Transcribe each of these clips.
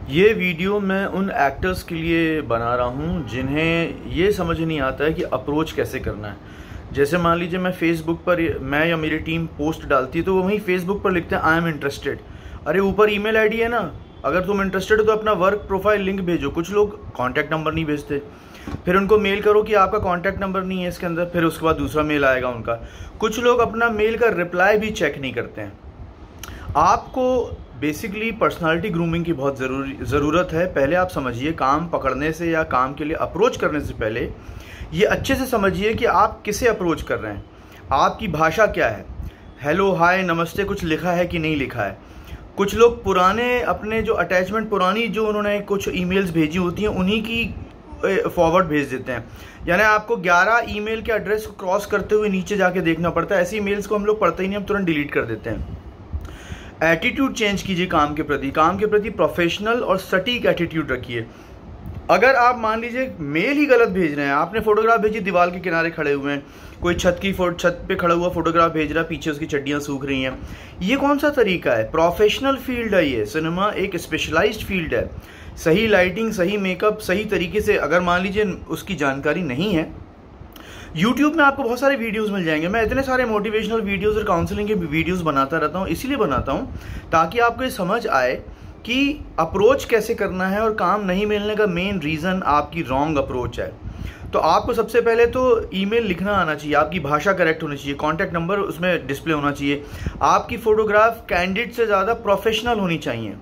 ये वीडियो मैं उन एक्टर्स के लिए बना रहा हूँ जिन्हें ये समझ नहीं आता है कि अप्रोच कैसे करना है। जैसे मान लीजिए मैं फेसबुक पर, मैं या मेरी टीम पोस्ट डालती है तो वो वहीं फेसबुक पर लिखते हैं आई एम इंटरेस्टेड। अरे ऊपर ईमेल आईडी है ना, अगर तुम इंटरेस्टेड हो तो अपना वर्क प्रोफाइल लिंक भेजो। कुछ लोग कॉन्टैक्ट नंबर नहीं भेजते, फिर उनको मेल करो कि आपका कॉन्टैक्ट नंबर नहीं है इसके अंदर, फिर उसके बाद दूसरा मेल आएगा उनका। कुछ लोग अपना मेल का रिप्लाई भी चेक नहीं करते हैं। आपको बेसिकली पर्सनालिटी ग्रूमिंग की बहुत ज़रूरत है। पहले आप समझिए, काम पकड़ने से या काम के लिए अप्रोच करने से पहले ये अच्छे से समझिए कि आप किसे अप्रोच कर रहे हैं, आपकी भाषा क्या है। हेलो, हाय, नमस्ते कुछ लिखा है कि नहीं लिखा है। कुछ लोग पुराने अपने जो अटैचमेंट, पुरानी जो उन्होंने कुछ ईमेल्स भेजी होती हैं उन्हीं की फॉरवर्ड भेज देते हैं। यानी आपको 11 ईमेल के एड्रेस को क्रॉस करते हुए नीचे जाके देखना पड़ता है। ऐसी ईमेल्स को हम लोग पढ़ते ही नहीं, हम तुरंत डिलीट कर देते हैं। एटीट्यूड चेंज कीजिए काम के प्रति प्रोफेशनल और सटीक एटीट्यूड रखिए। अगर आप मान लीजिए मेल ही गलत भेज रहे हैं, आपने फोटोग्राफ भेजी दीवार के किनारे खड़े हुए हैं, कोई छत पे खड़ा हुआ फोटोग्राफ भेज रहा है, पीछे उसकी चड्डियां सूख रही हैं, ये कौन सा तरीका है? प्रोफेशनल फील्ड है ये, सिनेमा एक स्पेशलाइज्ड फील्ड है। सही लाइटिंग, सही मेकअप, सही तरीके से अगर मान लीजिए उसकी जानकारी नहीं है, YouTube में आपको बहुत सारे वीडियोस मिल जाएंगे। मैं इतने सारे मोटिवेशनल वीडियोस और काउंसलिंग के वीडियोस बनाता रहता हूँ, इसीलिए बनाता हूँ ताकि आपको ये समझ आए कि अप्रोच कैसे करना है। और काम नहीं मिलने का मेन रीज़न आपकी रॉन्ग अप्रोच है। तो आपको सबसे पहले तो ईमेल लिखना आना चाहिए, आपकी भाषा करेक्ट होनी चाहिए, कॉन्टैक्ट नंबर उसमें डिस्प्ले होना चाहिए, आपकी फ़ोटोग्राफ कैंडिड से ज़्यादा प्रोफेशनल होनी चाहिए।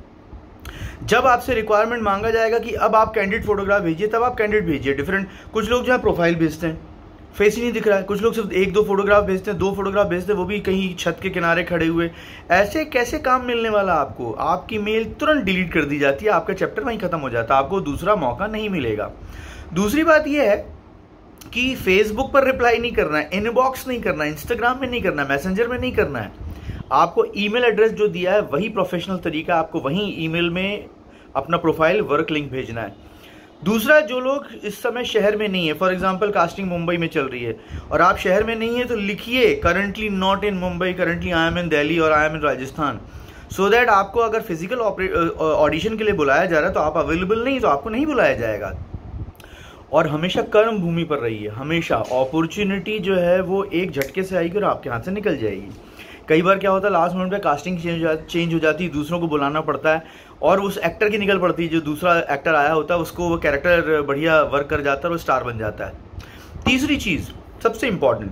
जब आपसे रिक्वायरमेंट मांगा जाएगा कि अब आप कैंडिड फोटोग्राफ भेजिए, तब आप कैंडिड भेजिए। डिफरेंट कुछ लोग जो है प्रोफाइल भेजते हैं, फेस ही नहीं दिख रहा है। कुछ लोग सिर्फ 1-2 फोटोग्राफ भेजते हैं, 2 फोटोग्राफ भेजते हैं, वो भी कहीं छत के किनारे खड़े हुए। ऐसे कैसे काम मिलने वाला आपको? आपकी मेल तुरंत डिलीट कर दी जाती है, आपका चैप्टर वहीं खत्म हो जाता है, आपको दूसरा मौका नहीं मिलेगा। दूसरी बात यह है कि फेसबुक पर रिप्लाई नहीं करना है, इनबॉक्स नहीं करना है, इंस्टाग्राम में नहीं करना है, मैसेंजर में नहीं करना है। आपको ईमेल एड्रेस जो दिया है वही प्रोफेशनल तरीका, आपको वहीं ईमेल में अपना प्रोफाइल वर्क लिंक भेजना है। दूसरा, जो लोग इस समय शहर में नहीं है, फॉर एग्जांपल कास्टिंग मुंबई में चल रही है और आप शहर में नहीं है, तो लिखिए currently not in Mumbai, currently I am in Delhi और I am in Rajasthan, so that आपको अगर फिजिकल ऑडिशन के लिए बुलाया जा रहा है तो आप अवेलेबल नहीं, तो आपको नहीं बुलाया जाएगा। और हमेशा कर्म भूमि पर रहिए। हमेशा अपॉर्चुनिटी जो है वो एक झटके से आएगी और आपके हाथ से निकल जाएगी। कई बार क्या होता है, लास्ट मोमेंट पे कास्टिंग चेंज हो जाती है, दूसरों को बुलाना पड़ता है और उस एक्टर की निकल पड़ती है। जो दूसरा एक्टर आया होता है उसको वो कैरेक्टर बढ़िया वर्क कर जाता है और वो स्टार बन जाता है। तीसरी चीज़ सबसे इम्पॉर्टेंट,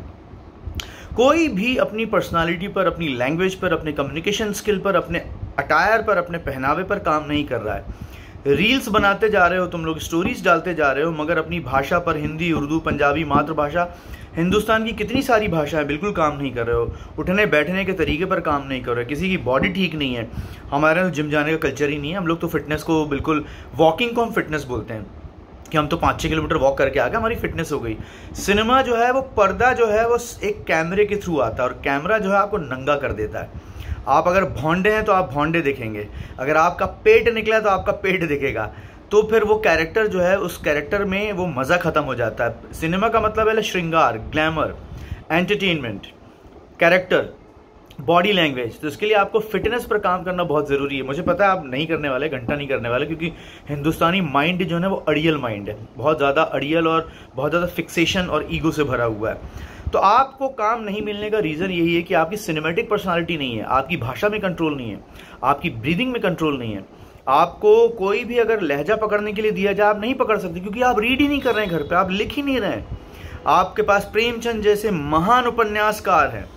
कोई भी अपनी पर्सनालिटी पर, अपनी लैंग्वेज पर, अपने कम्युनिकेशन स्किल पर, अपने अटायर पर, अपने पहनावे पर काम नहीं कर रहा है। रील्स बनाते जा रहे हो तुम लोग, स्टोरीज डालते जा रहे हो, मगर अपनी भाषा पर, हिंदी, उर्दू, पंजाबी, मातृभाषा, हिंदुस्तान की कितनी सारी भाषा है, बिल्कुल काम नहीं कर रहे हो। उठने बैठने के तरीके पर काम नहीं कर रहे हो, किसी की बॉडी ठीक नहीं है। हमारे यहाँ जिम जाने का कल्चर ही नहीं है। हम लोग तो फिटनेस को बिल्कुल, वॉकिंग को हम फिटनेस बोलते हैं कि हम तो 5-6 किलोमीटर वॉक करके आ गए, हमारी फिटनेस हो गई। सिनेमा जो है वो पर्दा जो है वो एक कैमरे के थ्रू आता है और कैमरा जो है आपको नंगा कर देता है। आप अगर भौंडे हैं तो आप भौंडे दिखेंगे, अगर आपका पेट निकला है तो आपका पेट दिखेगा। तो फिर वो कैरेक्टर जो है, उस कैरेक्टर में वो मज़ा ख़त्म हो जाता है। सिनेमा का मतलब है श्रृंगार, glamour, entertainment, character, body language. तो इसके लिए आपको फिटनेस पर काम करना बहुत ज़रूरी है। मुझे पता है आप नहीं करने वाले, घंटा नहीं करने वाले, क्योंकि हिंदुस्तानी माइंड जो है वो अड़ियल माइंड है, बहुत ज़्यादा अड़ियल और बहुत ज़्यादा फिक्सेशन और ईगो से भरा हुआ है। तो आपको काम नहीं मिलने का रीज़न यही है कि आपकी सिनेमैटिक पर्सनालिटी नहीं है, आपकी भाषा में कंट्रोल नहीं है, आपकी ब्रीदिंग में कंट्रोल नहीं है। आपको कोई भी अगर लहजा पकड़ने के लिए दिया जाए, आप नहीं पकड़ सकते, क्योंकि आप रीड ही नहीं कर रहे हैं घर पे, आप लिख ही नहीं रहे हैं। आपके पास प्रेमचंद जैसे महान उपन्यासकार हैं,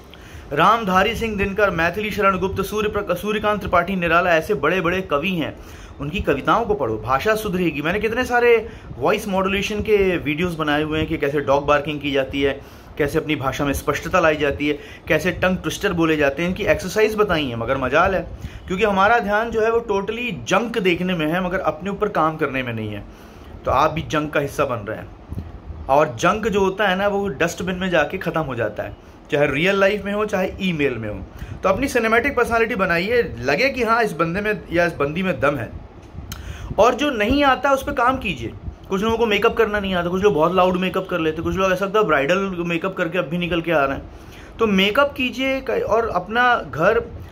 रामधारी सिंह दिनकर, मैथिली शरण गुप्त, सूर्यकांत त्रिपाठी निराला, ऐसे बड़े बड़े कवि हैं। उनकी कविताओं को पढ़ो, भाषा सुधरेगी। मैंने कितने सारे वॉइस मॉड्यूलेशन के वीडियोस बनाए हुए हैं कि कैसे डॉग बार्किंग की जाती है, कैसे अपनी भाषा में स्पष्टता लाई जाती है, कैसे टंग ट्विस्टर बोले जाते हैं, इनकी एक्सरसाइज बताई है। मगर मजाल है, क्योंकि हमारा ध्यान जो है वो टोटली जंक देखने में है, मगर अपने ऊपर काम करने में नहीं है। तो आप भी जंक का हिस्सा बन रहे हैं, और जंक जो होता है ना वो डस्टबिन में जाके ख़त्म हो जाता है, चाहे रियल लाइफ में हो चाहे ईमेल में हो। तो अपनी सिनेमैटिक पर्सनालिटी बनाइए, लगे कि हाँ इस बंदे में या इस बंदी में दम है। और जो नहीं आता उस पर काम कीजिए। कुछ लोगों को मेकअप करना नहीं आता, कुछ लोग बहुत लाउड मेकअप कर लेते, कुछ लोग ऐसा लगता है ब्राइडल मेकअप करके अब भी निकल के आ रहे हैं। तो मेकअप कीजिए और अपना घर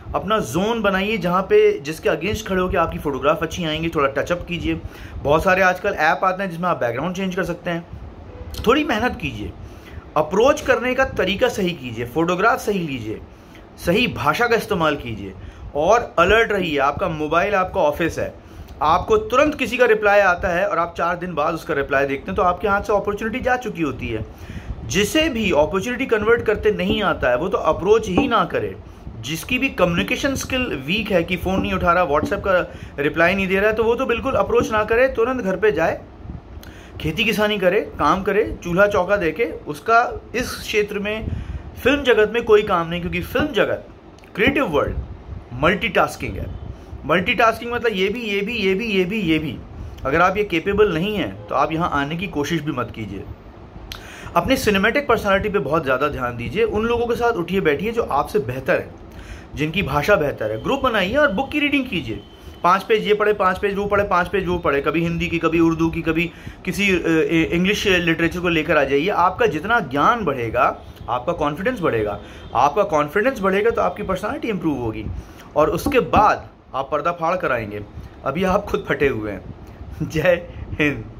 अपना जोन बनाइए जहाँ पे जिसके अगेंस्ट खड़े हो कि आपकी फ़ोटोग्राफ अच्छी आएंगी। थोड़ा टचअप कीजिए। बहुत सारे आजकल ऐप आते हैं जिसमें आप बैकग्राउंड चेंज कर सकते हैं। थोड़ी मेहनत कीजिए, अप्रोच करने का तरीका सही कीजिए, फ़ोटोग्राफ सही लीजिए, सही भाषा का इस्तेमाल कीजिए और अलर्ट रहिए। आपका मोबाइल आपका ऑफिस है, आपको तुरंत किसी का रिप्लाई आता है और आप 4 दिन बाद उसका रिप्लाई देखते हैं तो आपके हाथ से अपॉर्चुनिटी जा चुकी होती है। जिसे भी अपॉर्चुनिटी कन्वर्ट करते नहीं आता है वो तो अप्रोच ही ना करे। जिसकी भी कम्युनिकेशन स्किल वीक है कि फ़ोन नहीं उठा रहा, व्हाट्सएप का रिप्लाई नहीं दे रहा है, तो वो तो बिल्कुल अप्रोच ना करे, तुरंत घर पे जाए, खेती किसानी करे, काम करे, चूल्हा चौका देके। उसका इस क्षेत्र में, फिल्म जगत में कोई काम नहीं, क्योंकि फिल्म जगत, क्रिएटिव वर्ल्ड मल्टीटास्किंग है। मल्टीटास्किंग मतलब ये भी। अगर आप ये केपेबल नहीं हैं तो आप यहाँ आने की कोशिश भी मत कीजिए। अपने सिनेमैटिक पर्सनालिटी पे बहुत ज़्यादा ध्यान दीजिए। उन लोगों के साथ उठिए बैठिए जो आपसे बेहतर है, जिनकी भाषा बेहतर है। ग्रुप बनाइए और बुक की रीडिंग कीजिए। 5 पेज ये पढ़े, 5 पेज वो पढ़े, 5 पेज वो पढ़े, कभी हिंदी की, कभी उर्दू की, कभी किसी इंग्लिश लिटरेचर को लेकर आ जाइए। आपका जितना ज्ञान बढ़ेगा आपका कॉन्फिडेंस बढ़ेगा, आपका कॉन्फिडेंस बढ़ेगा तो आपकी पर्सनालिटी इंप्रूव होगी और उसके बाद आप पर्दा फाड़ कर आएंगे। अभी आप खुद फटे हुए हैं। जय हिंद।